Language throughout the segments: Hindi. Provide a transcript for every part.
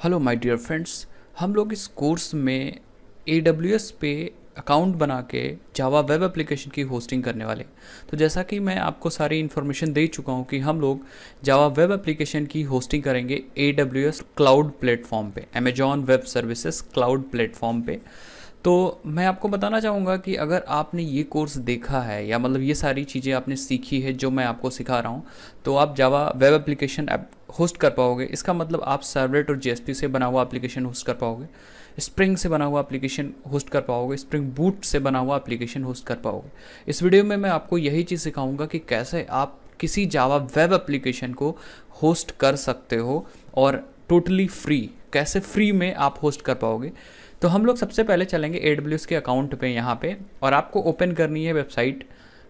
हेलो माय डियर फ्रेंड्स, हम लोग इस कोर्स में AWS पे अकाउंट बना के जावा वेब एप्लीकेशन की होस्टिंग करने वाले। तो जैसा कि मैं आपको सारी इन्फॉर्मेशन दे चुका हूँ कि हम लोग जावा वेब एप्लीकेशन की होस्टिंग करेंगे AWS क्लाउड प्लेटफॉर्म पे, Amazon web services cloud platform पे। तो मैं आपको बताना चाहूँगा कि अगर आपने ये कोर्स देखा है या मतलब ये सारी चीज़ें आपने सीखी है जो मैं आपको सिखा रहा हूँ, तो आप जावा वेब एप्लीकेशन होस्ट कर पाओगे। इसका मतलब आप सर्वलेट और JSP से बना हुआ एप्लीकेशन होस्ट कर पाओगे, स्प्रिंग से बना हुआ एप्लीकेशन होस्ट कर पाओगे, स्प्रिंग बूट से बना हुआ एप्लीकेशन होस्ट कर पाओगे। इस वीडियो में मैं आपको यही चीज़ सिखाऊंगा कि कैसे आप किसी जावा वेब एप्लीकेशन को होस्ट कर सकते हो और टोटली फ्री, कैसे फ्री में आप होस्ट कर पाओगे। तो हम लोग सबसे पहले चलेंगे AWS के अकाउंट पे यहाँ पे, और आपको ओपन करनी है वेबसाइट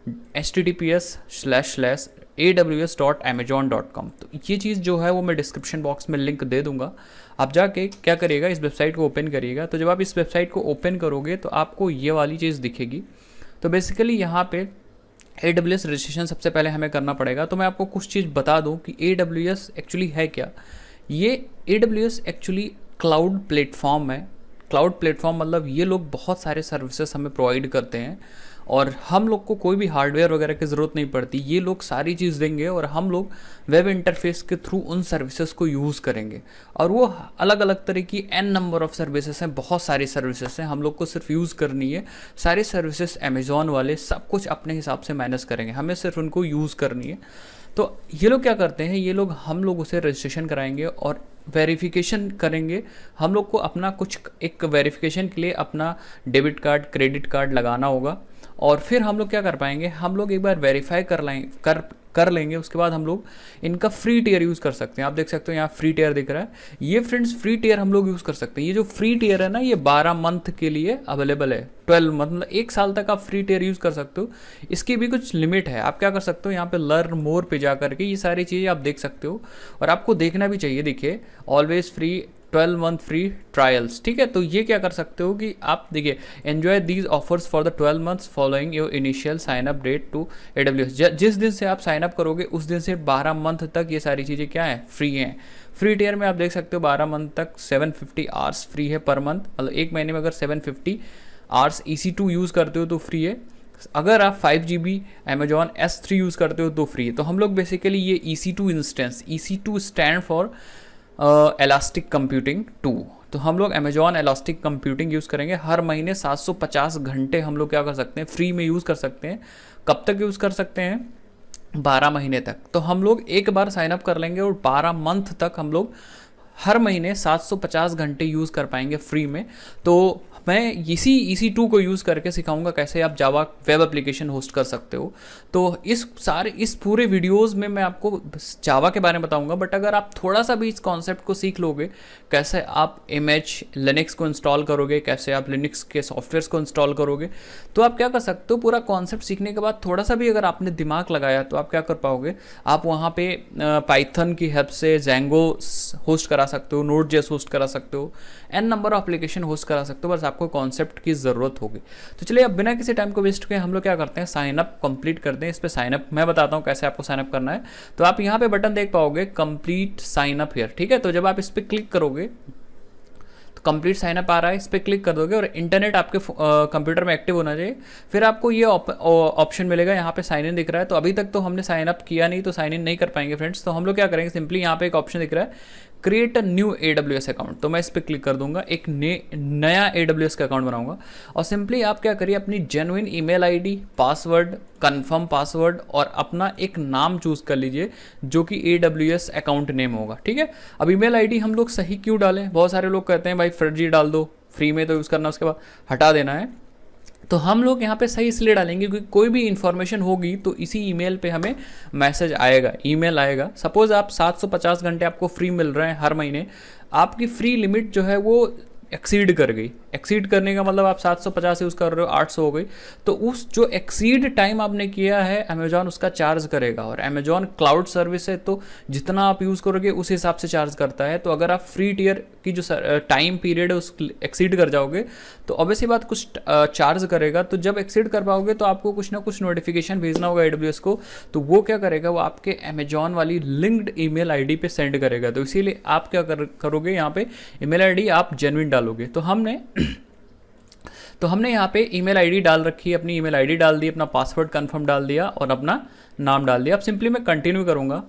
https://aws.amazon.com। तो ये चीज़ जो है वो मैं डिस्क्रिप्शन बॉक्स में लिंक दे दूंगा। आप जाके क्या करिएगा, इस वेबसाइट को ओपन करिएगा। तो जब आप इस वेबसाइट को ओपन करोगे तो आपको ये वाली चीज़ दिखेगी। तो बेसिकली यहाँ पे AWS रजिस्ट्रेशन सबसे पहले हमें करना पड़ेगा। तो मैं आपको कुछ चीज़ बता दूँ कि AWS एक्चुअली है क्या। ये AWS एक्चुअली क्लाउड प्लेटफॉर्म है। क्लाउड प्लेटफॉर्म मतलब ये लोग बहुत सारे सर्विसेज हमें प्रोवाइड करते हैं और हम लोग को कोई भी हार्डवेयर वगैरह की ज़रूरत नहीं पड़ती। ये लोग सारी चीज़ देंगे और हम लोग वेब इंटरफेस के थ्रू उन सर्विसेज को यूज़ करेंगे। और वो अलग अलग तरह की n नंबर ऑफ़ सर्विसेज हैं, बहुत सारी सर्विसेज हैं। हम लोग को सिर्फ यूज़ करनी है। सारे सर्विसेज अमेजॉन वाले सब कुछ अपने हिसाब से मैनेज करेंगे, हमें सिर्फ उनको यूज़ करनी है। तो ये लोग क्या करते हैं, ये लोग हम लोग उसे रजिस्ट्रेशन कराएंगे और वेरिफिकेशन करेंगे। हम लोग को अपना कुछ एक वेरिफिकेशन के लिए अपना डेबिट कार्ड, क्रेडिट कार्ड लगाना होगा और फिर हम लोग क्या कर पाएंगे, हम लोग एक बार वेरीफाई कर लेंगे। उसके बाद हम लोग इनका फ्री टियर यूज़ कर सकते हैं। आप देख सकते हो यहाँ फ्री टियर दिख रहा है। ये फ्रेंड्स फ्री टियर हम लोग यूज़ कर सकते हैं। ये जो फ्री टियर है ना, ये 12 मंथ के लिए अवेलेबल है। 12 मतलब 1 साल तक आप फ्री टियर यूज़ कर सकते हो। इसकी भी कुछ लिमिट है। आप क्या कर सकते हो, यहाँ पे लर्न मोर पे जा करके ये सारी चीज़ें आप देख सकते हो और आपको देखना भी चाहिए। देखिए, always free 12 month free trials, ठीक है। तो ये क्या कर सकते हो कि आप देखिए, enjoy these offers for the 12 months following your initial sign up date to AWS। जिस दिन से आप साइन अप करोगे उस दिन से 12 मंथ तक ये सारी चीज़ें क्या है, फ्री हैं। फ्री टियर में आप देख सकते हो 12 मंथ तक 750 आवर्स फ्री है पर मंथ। मतलब एक महीने में अगर 750 आवर्स EC2 यूज़ करते हो तो फ्री है। अगर आप 5GB Amazon S3 यूज़ करते हो तो फ्री है। तो हम लोग बेसिकली ये EC2 instance, EC2 stand for elastic computing 2। तो हम लोग अमेजॉन इलास्टिक कंप्यूटिंग यूज़ करेंगे। हर महीने 750 घंटे हम लोग क्या कर सकते हैं, फ्री में यूज़ कर सकते हैं। कब तक यूज़ कर सकते हैं, 12 महीने तक। तो हम लोग एक बार साइन अप कर लेंगे और 12 मंथ तक हम लोग हर महीने 750 घंटे यूज़ कर पाएंगे फ्री में। तो मैं इसी EC2 को यूज़ करके सिखाऊंगा कैसे आप जावा वेब एप्लीकेशन होस्ट कर सकते हो। तो इस पूरे वीडियोस में मैं आपको जावा के बारे में बताऊंगा। बट अगर आप थोड़ा सा भी इस कॉन्सेप्ट को सीख लोगे, कैसे आप इमेज लिनक्स को इंस्टॉल करोगे, कैसे आप लिनक्स के सॉफ्टवेयर्स को इंस्टॉल करोगे, तो आप क्या कर सकते हो, पूरा कॉन्सेप्ट सीखने के बाद थोड़ा सा भी अगर आपने दिमाग लगाया तो आप क्या कर पाओगे, आप वहाँ पे पाइथन की हेल्प से जेंगो होस्ट करा सकते हो, Node.js होस्ट करा सकते हो, n number of application host करा सकते हो। बस आपको कॉन्सेप्ट की ज़रूरत होगी। तो चलिए अब बिना किसी टाइम को वेस्ट किए हम लोग क्या करते हैं, साइन अप कंप्लीट करते हैं। इस पर साइन अप मैं बताता हूँ कैसे आपको साइन अप करना है। तो आप यहाँ पे बटन देख पाओगे कंप्लीट साइन अप हियर, ठीक है। तो जब आप इस पर क्लिक करोगे तो कंप्लीट साइन अप आ रहा है, इस पर क्लिक कर दोगे और इंटरनेट आपके कंप्यूटर में एक्टिव होना चाहिए। फिर आपको ये ऑप्शन मिलेगा, यहाँ पे साइन इन दिख रहा है। तो अभी तक तो हमने साइन अप किया नहीं तो साइन इन नहीं कर पाएंगे फ्रेंड्स। तो हम लोग क्या करेंगे, सिंपली यहाँ पे एक ऑप्शन दिख रहा है create a new AWS account. तो मैं इस पर क्लिक कर दूंगा, एक नया AWS का अकाउंट बनाऊंगा। और सिंपली आप क्या करिए, अपनी genuine email ID, password, confirm password और अपना एक नाम चूज कर लीजिए जो कि AWS अकाउंट नेम होगा, ठीक है। अब ईमेल ID हम लोग सही क्यों डालें, बहुत सारे लोग कहते हैं भाई फर्जी डाल दो, फ्री में तो यूज़ करना, उसके बाद हटा देना है। तो हम लोग यहाँ पे सही इसलिए डालेंगे क्योंकि कोई भी इन्फॉर्मेशन होगी तो इसी ईमेल पे हमें मैसेज आएगा, ईमेल आएगा। सपोज़ आप 750 घंटे आपको फ्री मिल रहे हैं हर महीने, आपकी फ्री लिमिट जो है वो एक्सीड कर गई, एक्सीड करने का मतलब आप 750 यूज़ कर रहे हो, 800 हो गई, तो उस जो एक्सीड टाइम आपने किया है अमेजॉन उसका चार्ज करेगा। और अमेजॉन क्लाउड सर्विस है तो जितना आप यूज़ करोगे उस हिसाब से चार्ज करता है। तो अगर आप फ्री टियर की जो टाइम पीरियड है उस एक्सीड कर जाओगे तो ऑब्वियसली बात कुछ चार्ज करेगा। तो जब एक्सीड कर पाओगे तो आपको कुछ ना कुछ नोटिफिकेशन भेजना होगा AWS को, तो वो क्या करेगा, वो आपके अमेजॉन वाली लिंक्ड ईमेल आईडी पे सेंड करेगा। तो इसीलिए आप क्या करोगे, यहाँ पे ईमेल आईडी आप जेन्युइन डालोगे। तो हमने यहाँ पे ईमेल आईडी डाल रखी है, अपनी ईमेल आईडी डाल दी, अपना पासवर्ड कंफर्म डाल दिया और अपना नाम डाल दिया। अब सिंपली मैं कंटिन्यू करूँगा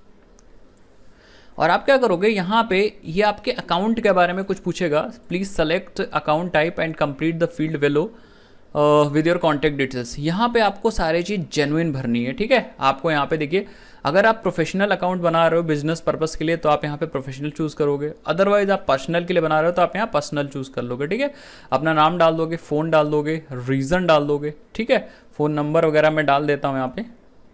और आप क्या करोगे, यहाँ पे ये आपके अकाउंट के बारे में कुछ पूछेगा। Please select account type and complete the field below with your contact details. यहाँ पे आपको सारी चीज़ जेन्युइन भरनी है, ठीक है। आपको यहाँ पे देखिए, अगर आप प्रोफेशनल अकाउंट बना रहे हो बिजनेस पर्पस के लिए तो आप यहाँ पे प्रोफेशनल चूज़ करोगे, अदरवाइज आप पर्सनल के लिए बना रहे हो तो आप यहाँ पर्सनल चूज़ कर लोगे, ठीक है। अपना नाम डाल दोगे, फ़ोन डाल दोगे, रीज़न डाल दोगे, ठीक है। फ़ोन नंबर वगैरह मैं डाल देता हूँ यहाँ पे,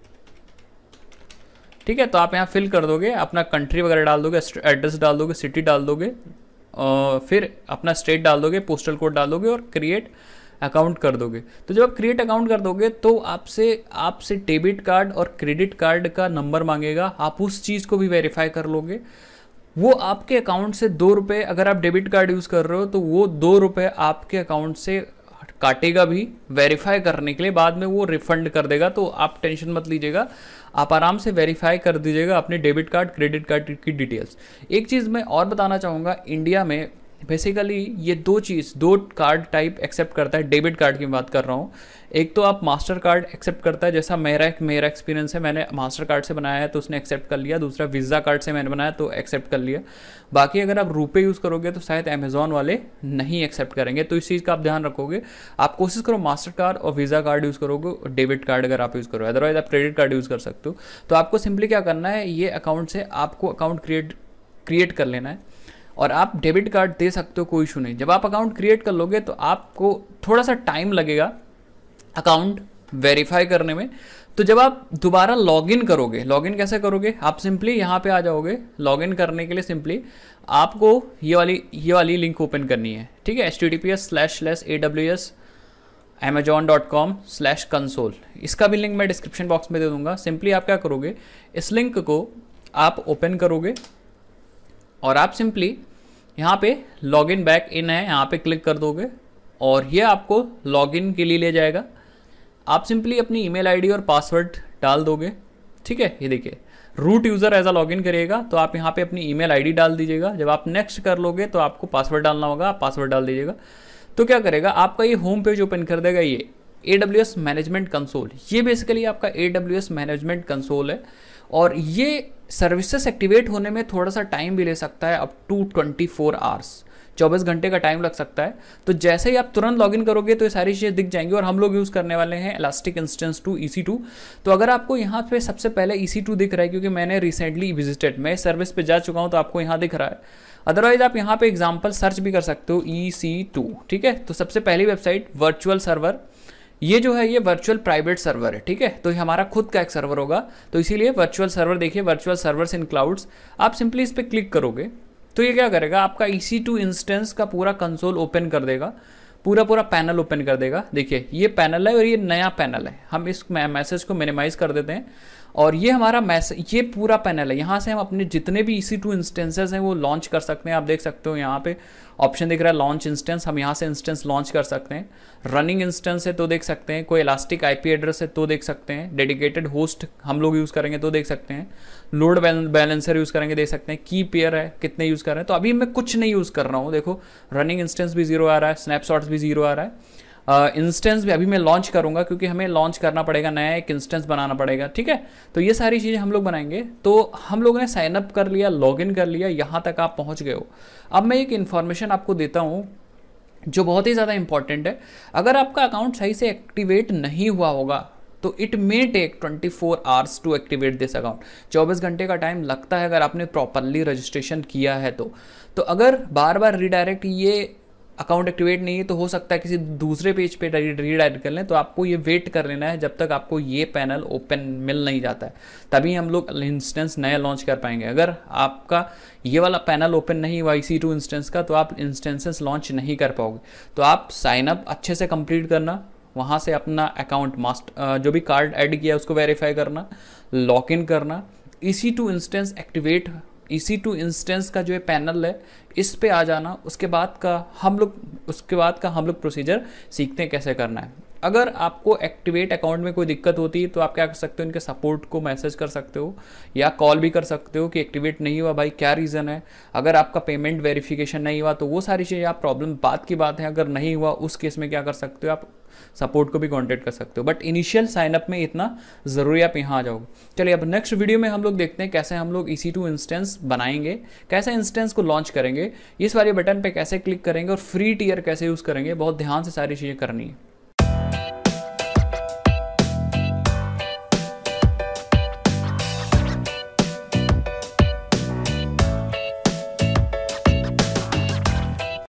ठीक है। तो आप यहाँ फिल कर दोगे, अपना कंट्री वगैरह डाल दोगे, एड्रेस डाल दोगे, सिटी डाल दोगे, फिर अपना स्टेट डाल दोगे, पोस्टल कोड डाल दोगे और क्रिएट अकाउंट कर दोगे। तो जब आप क्रिएट अकाउंट कर दोगे तो आपसे डेबिट कार्ड और क्रेडिट कार्ड का नंबर मांगेगा। आप उस चीज़ को भी वेरीफाई कर लोगे। वो आपके अकाउंट से 2 रुपये, अगर आप डेबिट कार्ड यूज़ कर रहे हो तो वो 2 रुपये आपके अकाउंट से काटेगा भी वेरीफाई करने के लिए, बाद में वो रिफंड कर देगा। तो आप टेंशन मत लीजिएगा, आप आराम से वेरीफाई कर दीजिएगा अपने डेबिट कार्ड क्रेडिट कार्ड की डिटेल्स। एक चीज़ मैं और बताना चाहूँगा, इंडिया में बेसिकली ये दो कार्ड टाइप एक्सेप्ट करता है। डेबिट कार्ड की बात कर रहा हूँ। एक तो आप मास्टर कार्ड एक्सेप्ट करता है, जैसा मेरा एक्सपीरियंस है, मैंने मास्टर कार्ड से बनाया है तो उसने एक्सेप्ट कर लिया। दूसरा वीज़ा कार्ड से मैंने बनाया तो एक्सेप्ट कर लिया। बाकी अगर आप रुपए यूज़ करोगे तो शायद अमेजॉन वाले नहीं एक्सेप्ट करेंगे। तो इस चीज़ का आप ध्यान रखोगे। आप कोशिश करो मास्टर कार्ड और वीज़ा कार्ड यूज़ करोगे, डेबिट कार्ड अगर आप यूज़ करो, अदरवाइज आप क्रेडिट कार्ड यूज़ कर सकते हो। तो आपको सिंपली क्या करना है, ये अकाउंट से आपको अकाउंट क्रिएट कर लेना है और आप डेबिट कार्ड दे सकते हो, कोई इशू नहीं। जब आप अकाउंट क्रिएट कर लोगे तो आपको थोड़ा सा टाइम लगेगा अकाउंट वेरीफाई करने में। तो जब आप दोबारा लॉगिन करोगे, लॉगिन कैसे करोगे, आप सिंपली यहाँ पे आ जाओगे। लॉगिन करने के लिए सिंपली आपको ये वाली लिंक ओपन करनी है, ठीक है। https://aws.amazon.com/console। इसका भी लिंक मैं डिस्क्रिप्शन बॉक्स में दे दूंगा। सिंपली आप क्या करोगे, इस लिंक को आप ओपन करोगे और आप सिंपली यहाँ पे लॉगिन बैक इन है, यहाँ पे क्लिक कर दोगे और ये आपको लॉगिन के लिए ले जाएगा। आप सिंपली अपनी ईमेल आईडी और पासवर्ड डाल दोगे, ठीक है। ये देखिए, root user as a login करिएगा तो आप यहाँ पे अपनी ईमेल आईडी डाल दीजिएगा। जब आप नेक्स्ट कर लोगे तो आपको पासवर्ड डालना होगा, आप पासवर्ड डाल दीजिएगा। तो क्या करेगा, आपका ये होम पेज ओपन कर देगा। ये AWS मैनेजमेंट कंसोल, ये बेसिकली आपका AWS मैनेजमेंट कंसोल है और ये सर्विसेज एक्टिवेट होने में थोड़ा सा टाइम भी ले सकता है, अप टू 24 आवर्स, 24 घंटे का टाइम लग सकता है। तो जैसे ही आप तुरंत लॉगिन करोगे तो ये सारी चीज़ें दिख जाएंगी। और हम लोग यूज़ करने वाले हैं इलास्टिक इंस्टेंस 2 EC2। तो अगर आपको यहाँ पे सबसे पहले EC2 दिख रहा है, क्योंकि मैंने रिसेंटली विजिटेड, मैं सर्विस पे जा चुका हूँ तो आपको यहाँ दिख रहा है। अदरवाइज आप यहाँ पे एग्जाम्पल सर्च भी कर सकते हो, EC2, ठीक है। तो सबसे पहली वेबसाइट वर्चुअल सर्वर, ये जो है ये वर्चुअल प्राइवेट सर्वर है, ठीक है। तो ये हमारा खुद का एक सर्वर होगा, तो इसीलिए वर्चुअल सर्वर देखिए, वर्चुअल सर्वर्स इन क्लाउड्स। आप सिंपली इस पर क्लिक करोगे तो ये क्या करेगा, आपका EC2 इंस्टेंस का पूरा कंसोल ओपन कर देगा, पूरा पैनल ओपन कर देगा। देखिए ये पैनल है और ये नया पैनल है। हम इस मैसेज को मिनिमाइज कर देते हैं और ये हमारा मैसेज, ये पूरा पैनल है। यहाँ से हम अपने जितने भी EC2 इंस्टेंसेस हैं वो लॉन्च कर सकते हैं। आप देख सकते हो यहाँ पे ऑप्शन दिख रहा है लॉन्च इंस्टेंस, हम यहाँ से इंस्टेंस लॉन्च कर सकते हैं। रनिंग इंस्टेंस है तो देख सकते हैं, कोई इलास्टिक IP एड्रेस है तो देख सकते हैं, डेडिकेटेड होस्ट हम लोग यूज़ करेंगे तो देख सकते हैं, लोड बैलेंसर यूज़ करेंगे देख सकते हैं, की पेयर है कितने यूज़ कर रहे हैं। तो अभी मैं कुछ नहीं यूज़ कर रहा हूँ, देखो रनिंग इंस्टेंस भी 0 आ रहा है, स्नैपशॉट्स भी 0 आ रहा है। इंस्टेंस भी अभी मैं लॉन्च करूंगा क्योंकि हमें लॉन्च करना पड़ेगा, नया एक इंस्टेंस बनाना पड़ेगा, ठीक है। तो ये सारी चीज़ें हम लोग बनाएंगे। तो हम लोगों ने साइन अप कर लिया, लॉगिन कर लिया, यहाँ तक आप पहुँच गए हो। अब मैं एक इन्फॉर्मेशन आपको देता हूँ जो बहुत ही ज़्यादा इंपॉर्टेंट है। अगर आपका अकाउंट सही से एक्टिवेट नहीं हुआ होगा तो it may take 24 hours to activate this account. 24 घंटे का टाइम लगता है अगर आपने प्रॉपरली रजिस्ट्रेशन किया है तो अगर बार बार रिडायरेक्ट ये अकाउंट एक्टिवेट नहीं है तो हो सकता है किसी दूसरे पेज पे रीडायरेक्ट कर लें, तो आपको ये वेट कर लेना है जब तक आपको ये पैनल ओपन मिल नहीं जाता है, तभी हम लोग इंस्टेंस नया लॉन्च कर पाएंगे। अगर आपका ये वाला पैनल ओपन नहीं हुआ EC2 इंस्टेंस का तो आप इंस्टेंसेस लॉन्च नहीं कर पाओगे। तो आप साइनअप अच्छे से कंप्लीट करना, वहाँ से अपना अकाउंट जो भी कार्ड ऐड किया उसको वेरीफाई करना, लॉक इन करना, EC2 instance activate, EC2 instance का जो है पैनल है इस पे आ जाना। उसके बाद का हम लोग प्रोसीजर सीखते हैं कैसे करना है। अगर आपको एक्टिवेट अकाउंट में कोई दिक्कत होती है तो आप क्या कर सकते हो, इनके सपोर्ट को मैसेज कर सकते हो या कॉल भी कर सकते हो कि एक्टिवेट नहीं हुआ भाई, क्या रीज़न है। अगर आपका पेमेंट वेरिफिकेशन नहीं हुआ तो वो सारी चीज़ें आप प्रॉब्लम बात की बात है, अगर नहीं हुआ उस केस में क्या कर सकते हो, आप सपोर्ट को भी कांटेक्ट कर सकते हो। बट इनिशियल साइनअप में इतना ज़रूरी आप यहाँ आ जाओगे। चलिए अब नेक्स्ट वीडियो में हम लोग देखते हैं कैसे हम लोग EC2 इंस्टेंस बनाएंगे, कैसे इंस्टेंस को लॉन्च करेंगे, इस वाले बटन पे कैसे क्लिक करेंगे और फ्री टियर कैसे यूज़ करेंगे। बहुत ध्यान से सारी चीज़ें करनी है।